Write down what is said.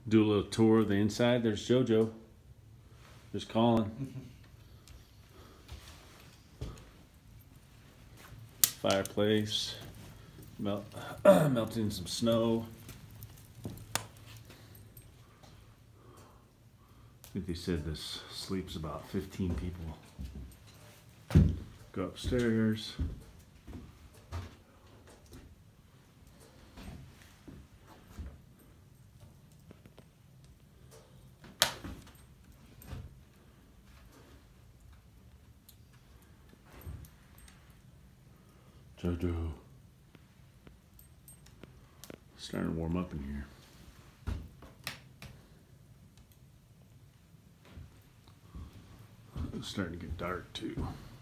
Do a little tour of the inside. There's JoJo. Just calling. Fireplace. Melting some snow. I think they said this sleeps about 15 people. Go upstairs. JoJo. Starting to warm up in here. It's starting to get dark too.